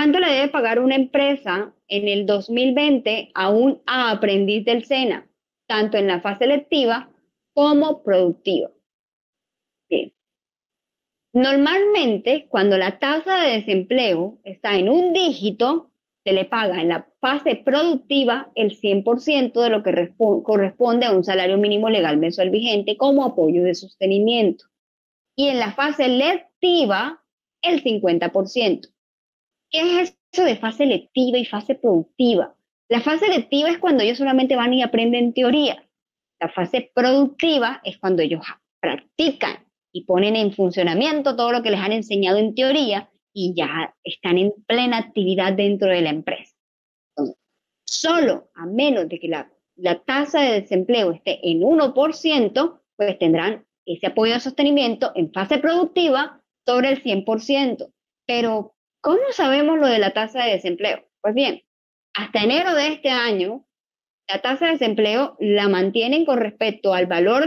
¿Cuánto le debe pagar una empresa en el 2020 a un aprendiz del SENA, tanto en la fase lectiva como productiva? Bien. Normalmente, cuando la tasa de desempleo está en un dígito, se le paga en la fase productiva el 100% de lo que corresponde a un salario mínimo legal mensual vigente como apoyo de sostenimiento. Y en la fase lectiva, el 50%. ¿Qué es eso de fase lectiva y fase productiva? La fase lectiva es cuando ellos solamente van y aprenden teoría. La fase productiva es cuando ellos practican y ponen en funcionamiento todo lo que les han enseñado en teoría y ya están en plena actividad dentro de la empresa. Entonces, solo a menos de que la tasa de desempleo esté en 1%, pues tendrán ese apoyo de sostenimiento en fase productiva sobre el 100%. Pero, ¿cómo sabemos lo de la tasa de desempleo? Pues bien, hasta enero de este año, la tasa de desempleo la mantienen con respecto al valor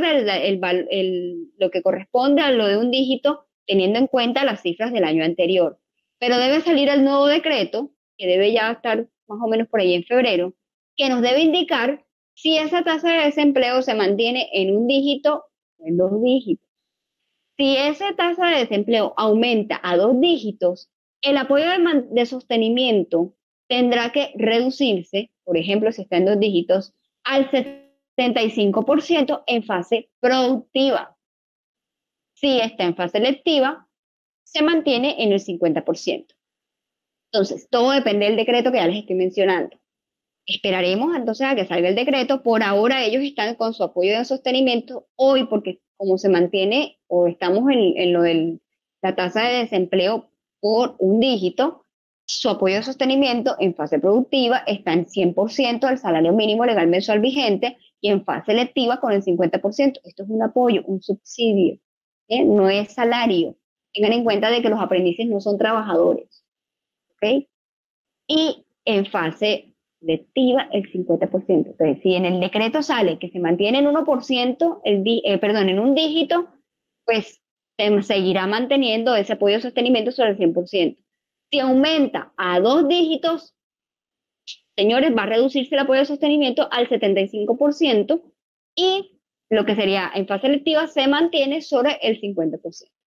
lo que corresponde a lo de un dígito, teniendo en cuenta las cifras del año anterior. Pero debe salir el nuevo decreto, que debe ya estar más o menos por ahí en febrero, que nos debe indicar si esa tasa de desempleo se mantiene en un dígito o en dos dígitos. Si esa tasa de desempleo aumenta a dos dígitos, el apoyo de sostenimiento tendrá que reducirse, por ejemplo, si está en dos dígitos, al 75% en fase productiva. Si está en fase lectiva, se mantiene en el 50%. Entonces, todo depende del decreto que ya les estoy mencionando. Esperaremos entonces a que salga el decreto. Por ahora ellos están con su apoyo de sostenimiento hoy porque como se mantiene o estamos en lo de la tasa de desempleo por un dígito, su apoyo de sostenimiento en fase productiva está en 100% del salario mínimo legal mensual vigente y en fase lectiva con el 50%. Esto es un apoyo, un subsidio, no es salario. Tengan en cuenta de que los aprendices no son trabajadores. ¿Ok? Y en fase lectiva el 50%. Entonces, si en el decreto sale que se mantiene en 1%, en un dígito, pues se seguirá manteniendo ese apoyo de sostenimiento sobre el 100%. Si aumenta a dos dígitos, señores, va a reducirse el apoyo de sostenimiento al 75% y lo que sería en fase lectiva se mantiene sobre el 50%.